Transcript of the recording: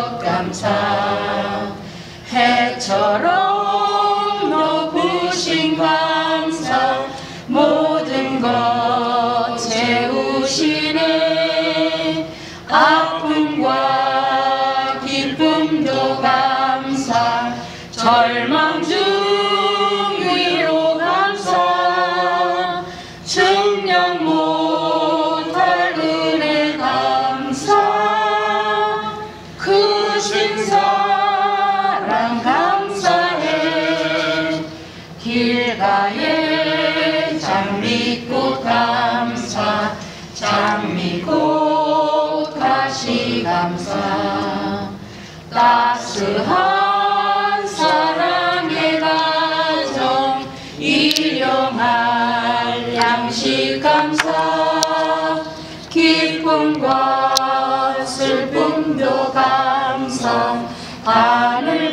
감사 해처럼 높으신 감사 모든 것 채우시네 아픔과 기쁨도 감사 절망 중 위로 감사 측량 못할 은혜 감사 크신 사랑 감사해 길가에 장미꽃 감사 장미꽃 가시 감사 따스한 사랑의 가정 일용할 양식 감사 기쁨과 슬픔도 감사 하늘